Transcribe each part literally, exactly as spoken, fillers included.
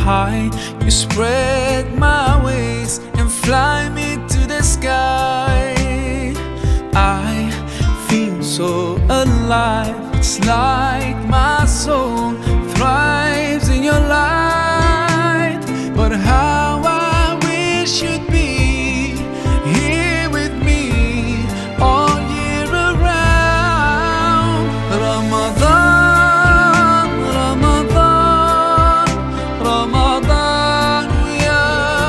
high. You spread my wings and fly me to the sky. I feel so alive. It's like my soul thrives in your light. But how I wish you'd be here with me all year around. Ramadan, Ramadan, Ramadan ya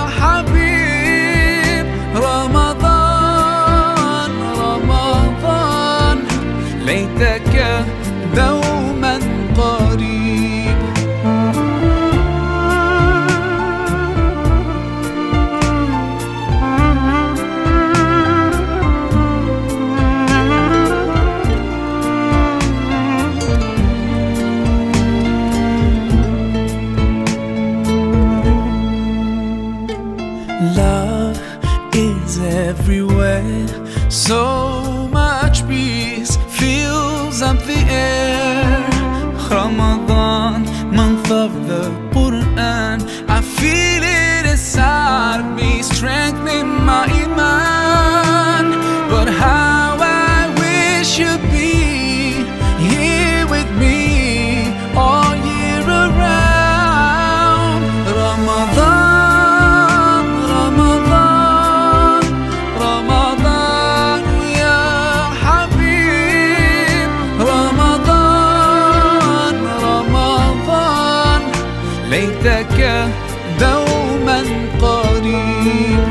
Habib. Ramadan, Ramadan, ليتك دوما قريب. Love is everywhere, so much peace fills up the air. Ramadan, month of the Quran, I feel it inside me, strengthening my iman. But how I wish you'd be here with me all year around. Ramadan, Ramadan, Ramadan ya Habib. Ramadan, Ramadan, ليتك دوما قريب.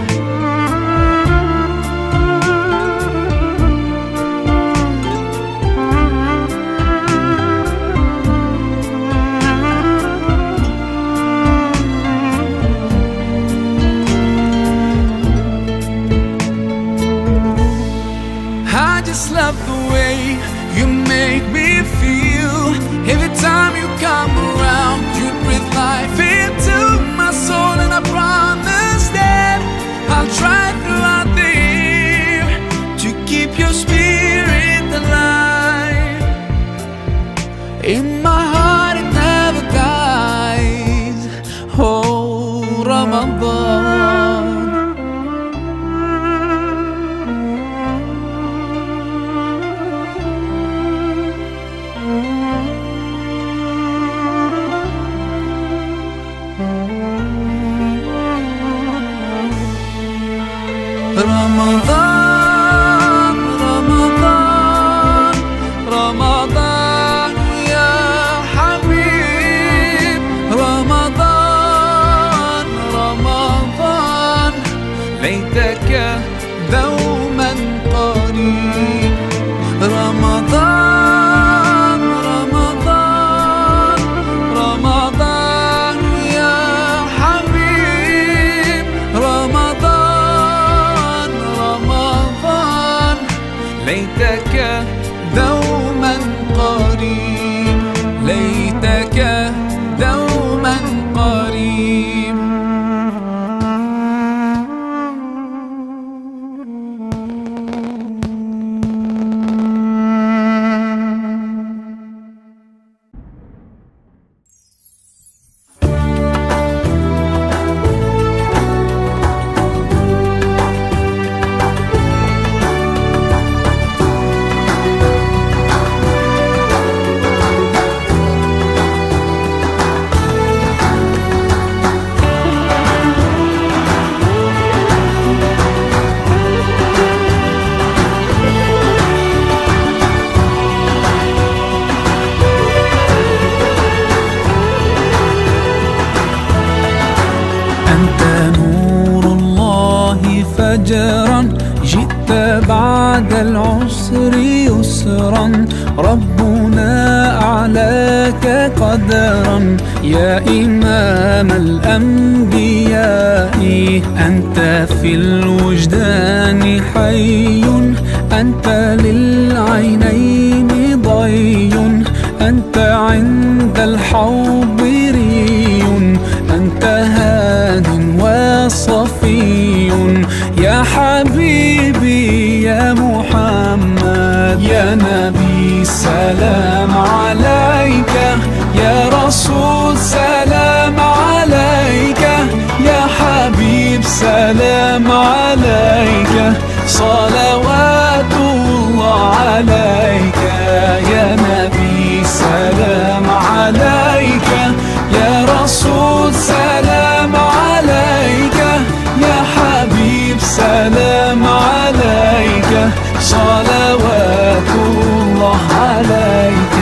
I just love the way you make me feel. Every time you come around, you breathe life into my soul. And I promise that I'll try throughout the year to keep your spirit alive. In my heart it never dies. Oh, Ramadan. Ramadan, Ramadan, Ramadan ya Habib. Ramadan, Ramadan, ليتك دوما قريب. رمضان، رمضان، رمضان يا حبيب. رمضان، رمضان، ليتك دوما قريب، ليتك دوما قريب. فجرا جئت بعد العسر يسرا، ربنا أعلاك قدرا يا إمام الأنبياء. أنت في الوجدان حي، أنت للعينين ضي، أنت عند الحوض ري، أنت هاد وصفي يا حبيبي يا محمد. يا نبي سلام عليك، يا رسول سلام عليك. سلام عليك، صلوات الله عليك يا نبي. سلام عليك يا رسول، سلام عليك يا حبيب. سلام عليك، صلوات الله عليك.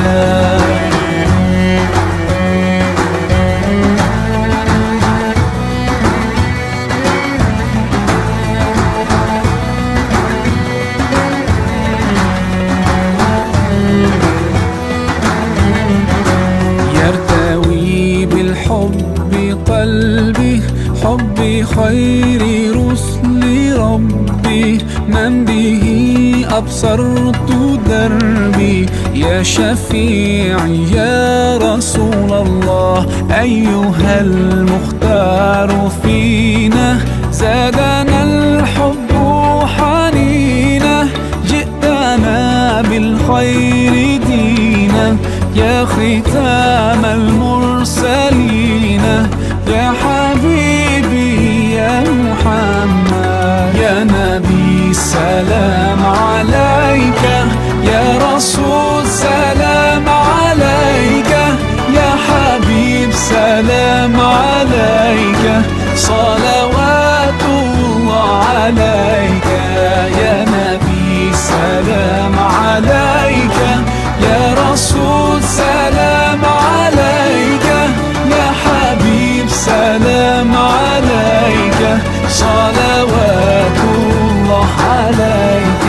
يرتوي بالحب قلبي، حب خير رسل ربي، من به أبصرت دربي. يا شفيعي يا رسول الله، أيها المختار فينا، زادنا الحب حنينا، جئتنا بالخير دينا. يا ختام المرسلين، يا حبيبي يا محمد. يا نبي سلام عليك، يا رسول سلام عليك، يا حبيب سلام عليك، صلوات الله عليك. يا نبي سلام عليك، يا رسول سلام عليك، يا حبيب سلام عليك، صلوات الله عليك.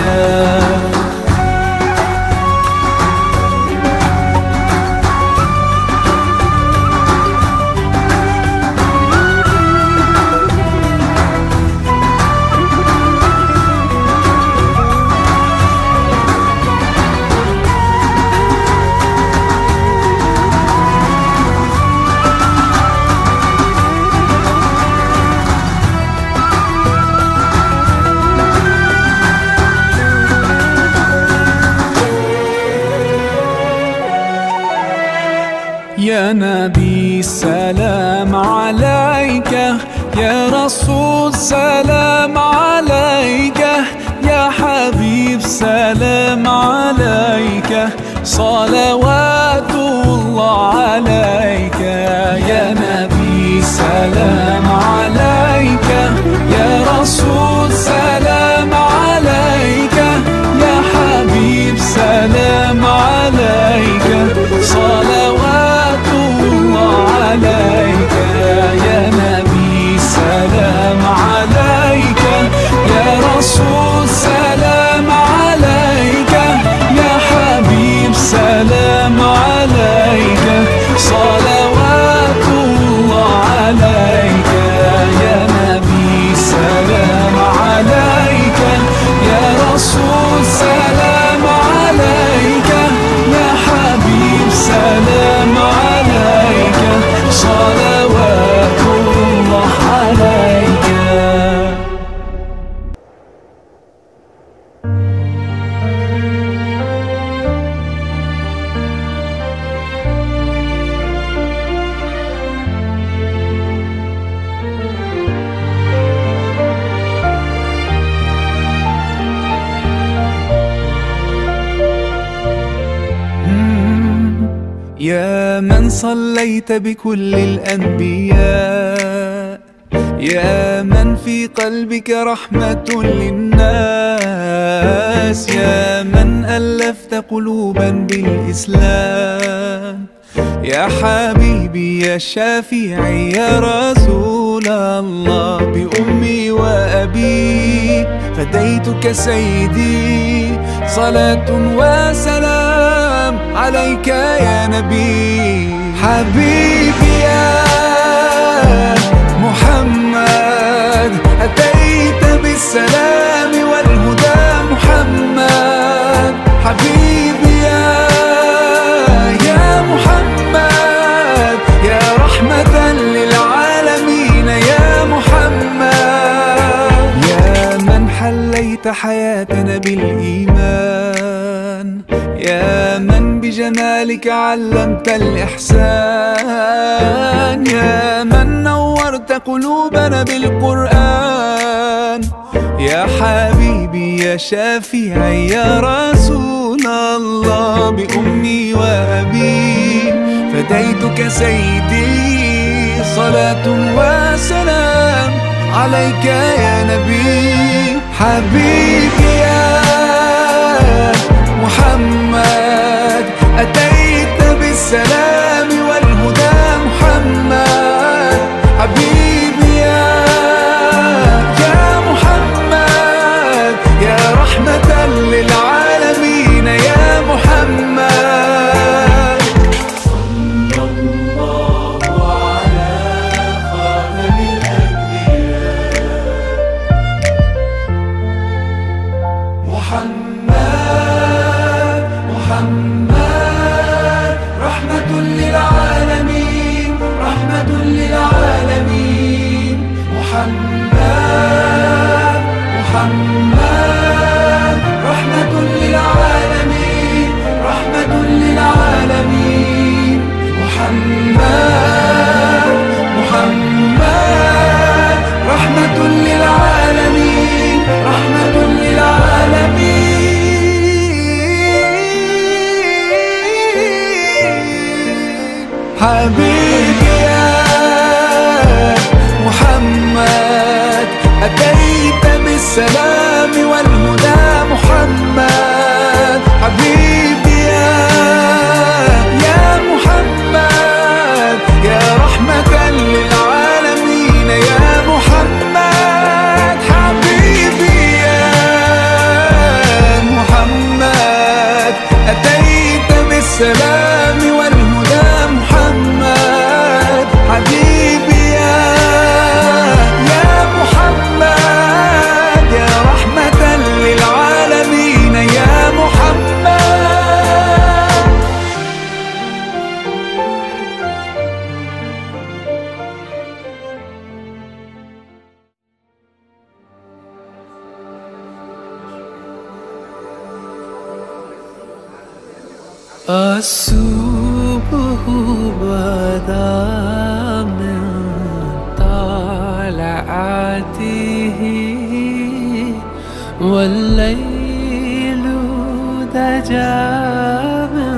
يا نبي سلام عليك، يا رسول سلام عليك، يا حبيب سلام عليك، صلوات الله عليك. يا نبي سلام عليك، يا رسول سلام عليك، يا حبيب سلام عليك، صلوات الله عليك. يا نبي سلام عليك، يا رسول سلام عليك، يا حبيب سلام عليك، صلوات الله عليك. يا نبي سلام عليك، يا رسول سلام عليك، يا حبيب سلام عليك، صلوات الله عليك. يا من صليت بكل الأنبياء، يا من في قلبك رحمة للناس، يا من ألفت قلوبا بالإسلام، يا حبيبي يا شافعي يا رسول الله. بأمي وأبي فديتك سيدي، صلاة وسلام عليك يا نبي. حبيبي يا محمد، أتيت بالسلام والهدى محمد. حبيبي يا يا محمد، يا رحمة للعالمين يا محمد. يا من حليت حياتنا بالإيمان، يا من بجمالك علمت الإحسان، يا من نورت قلوبنا بالقرآن، يا حبيبي يا شافعي يا رسول الله، بأمي وأبي فديتك سيدي، صلاة وسلام عليك يا نبي. حبيبي يا محمد أتيت بالسلام والهدى محمد، حبيبي يا يا محمد يا رحمة للعالمين يا محمد. صلى الله على خاتم الأنبياء محمد، محمد رحمة للعالمين، رحمة للعالمين محمد، محمد رحمة للعالمين، رحمة للعالمين محمد، محمد رحمة للعالمين، رحمة للعالمين. حبيبي يا محمد أتيت بالسلام والهدى محمد، حبيبي يا يا محمد يا رحمة للعالمين يا محمد. حبيبي يا محمد أتيت بالسلام والهدى محمد، حبيبي يا يا محمد يا رحمة للعالمين يا محمد. الصبح بدا من طلعته والليل دجى من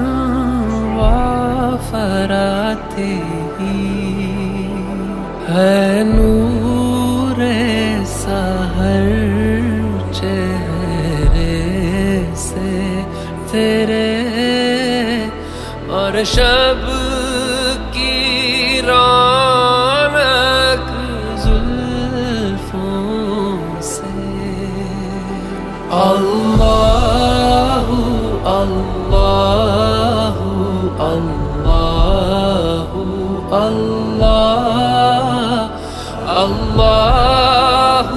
وفراته، है नूर सहर चेहरे से तेरे, और शब की रौनक जुल्फों से। अल्लाहु अल्लाहु अल्लाहु अल्लाह, अल्लाहु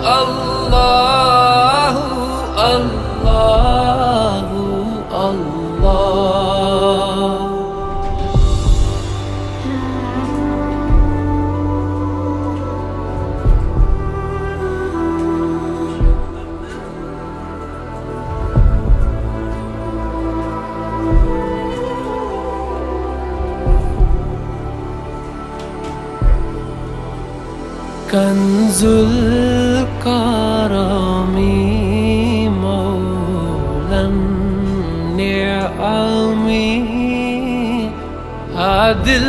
अल्लाहु अल्लाहु अल्लाह। कंजुल करमी मौलन निअमी आदिल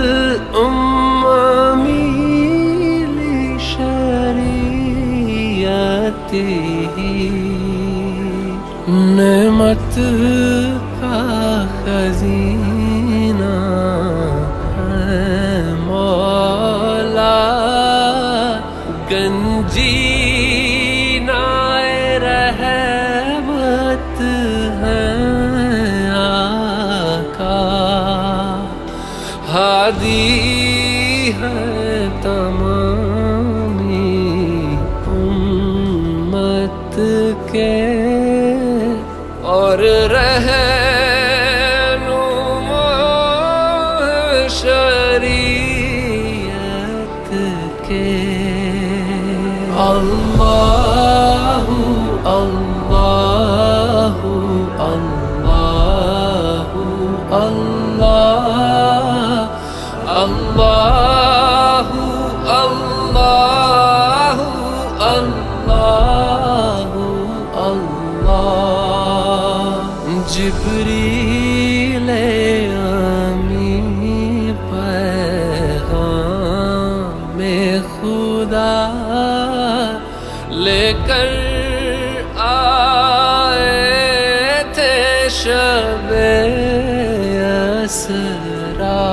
उम्मी लिशरियतिही, नेमत का खजीना है मौला, गंजीनाए रहमत है आका, हादी है तमामी उम्मत के, और रहनुमा शरीयत के। अल्लाहु अल्लाहु अल्लाहु اللہ اللہ جبریل امی پیغام خدا لے کر آئے تھے شب اسرا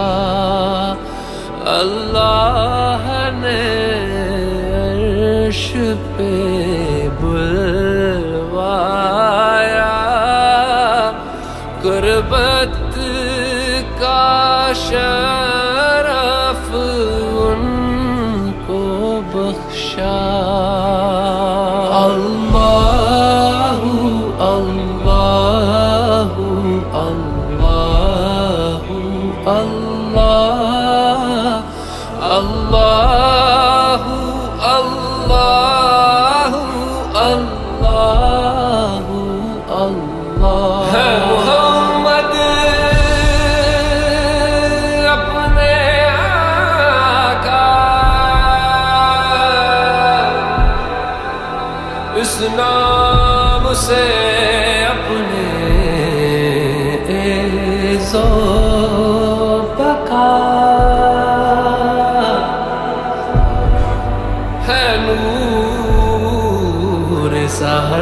اللہ نے عرش پہ بلوایا قربت کا شرف ان کو بخشا اللہ اللہ اللہ اللہ اللہ اللہ اللہ اللہ ہے محمد اپنے آقا اس نام سے اپنے عز و بقا ہے نور سحر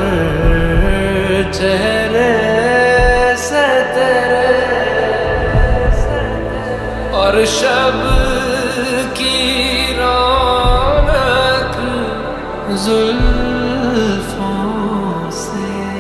چہرے سے تیرے اور شب کی رونق زلفوں سے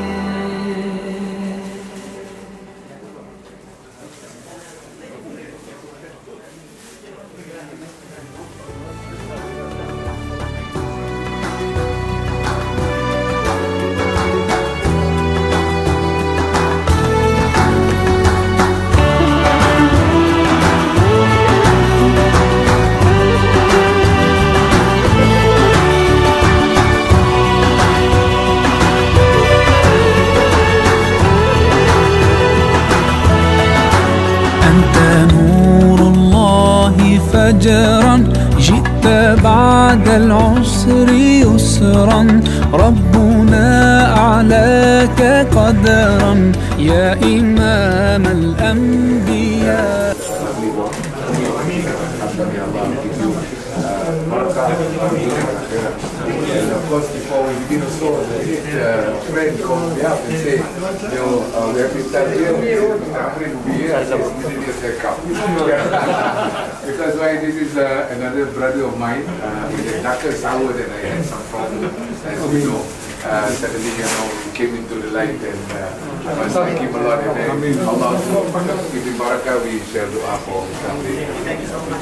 فجرا جئت بعد العسر يسرا ربنا أعلاك قدرا يا إمام الأنبياء. And of course, before we begin the show, the uh, friend calls me up and say, you know, uh, we have to start here. I'm going to be here. I said, immediately say, come. Because why, this is uh, another brother of mine uh, with a darker sour than I had some problem, as you know. Uh, suddenly, you know, he came into the light and uh, I must thank him a lot. And then Allah give him barakah, we share dua for his family. Thank you so much.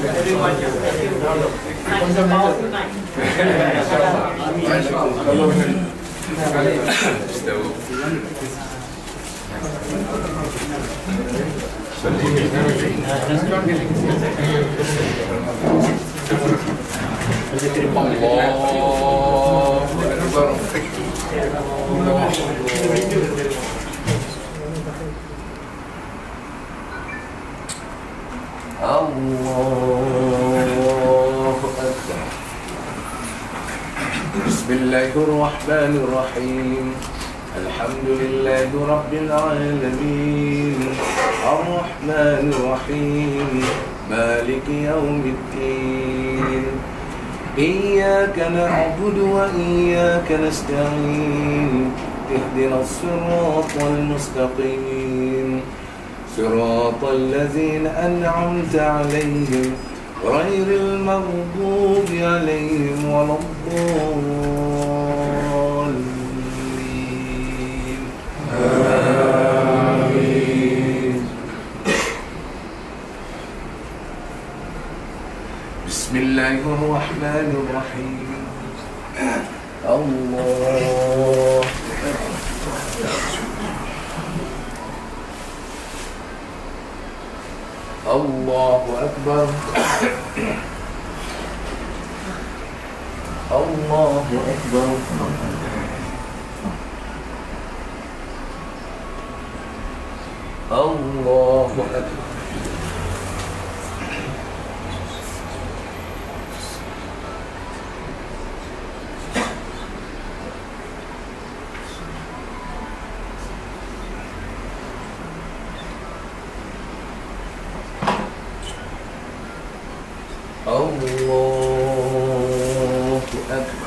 بسم الله الرحمن الرحيم الحمد لله رب العالمين الرحمن الرحيم مالك يوم الدين إياك نعبد وإياك نستعين اهدنا الصراط المستقيم صراط الذين أنعمت عليهم غير المغضوب عليهم ولا الضالين آمين. بسم الله الرحمن الرحيم الله الله أكبر الله أكبر الله أكبر الله أكبر.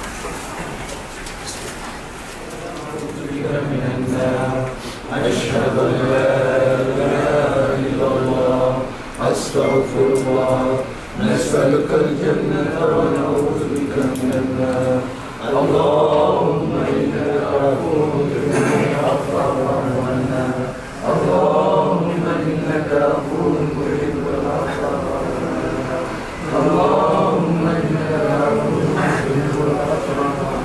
أشهد أن لا إله إلا الله أستغفر الله. نسألك الجنة ونعوذ بك من النار. اللهم إنك عفو تحب العفو فاعف عنا. اللهم إنك عفو تحب العفو فاعف عنا. اللهم إنك عفو تحب العفو فاعف عنا.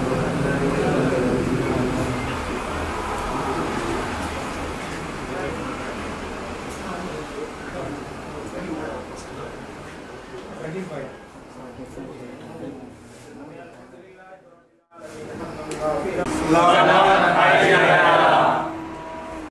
Fight.